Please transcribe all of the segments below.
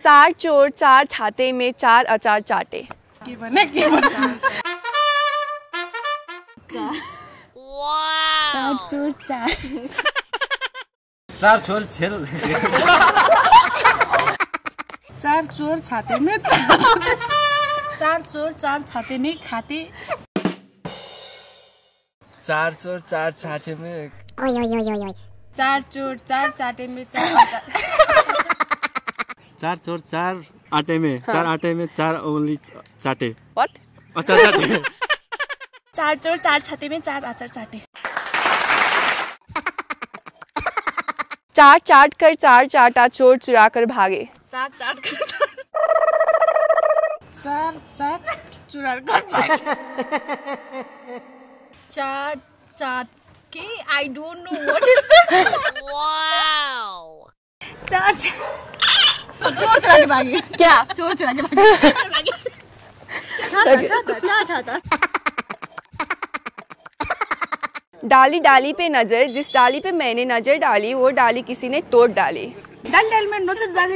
चार चोर चार छाते में चार अचार चाटे। चार चोर चार छोल छेल चार चोर छाते में चार चोर चार छाते में खाते। चार चोर चार छाते में चार चोर चार चाटे में चार चोर चार आटे में चार आटे में चार उंगली चाटे। व्हाट? अचार चाटे। चार चोर चार छाते में चार अचार चाटे। चार चाट कर चार चाटा चोर चुरा कर भागे। चार चाट कर चार चाट चुरा कर भागे। चार चाट के I don't know what is that. Wow. चार चोर चुरा के भागे। क्या? चोर चुरा के भागे। छाता डाली डाली पे नजर, जिस डाली पे मैंने नजर डाली वो डाली किसी ने तोड़ डाली। डाली में नजर डाली।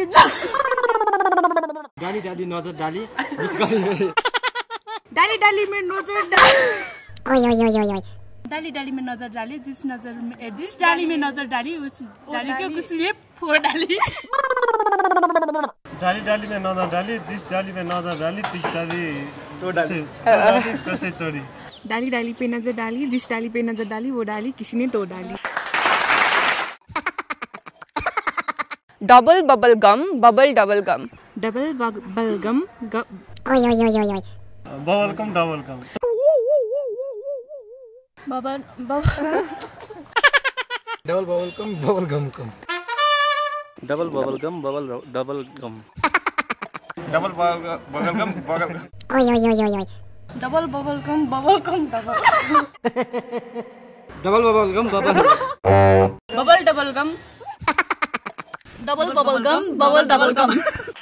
डाली डाली नजर डाली जिस डाली में डाली डाली में नजर डाली। डाली डाली में नजर डाली जिस डाली में नजर डाली उस डाली को किसी ने फोड़ डाली। डाली डाली में नजर डाली जिस डाली में नजर डाली तीस डाली तो डाली कैसे तोड़ी। डाली डाली पे नजर डाली जिस डाली पे नजर डाली वो डाली किसी ने तोड़ डाली। Double bubble gum bubble double gum. Double bubble gum bubble come double come. Bubble double bubble come bubble gum come. Double bubble gum bubble double gum. Double बगल कम बगल। Double bubble gum bubble come double. Double bubble gum bubble bubble double gum double bubble gum bubble double गम।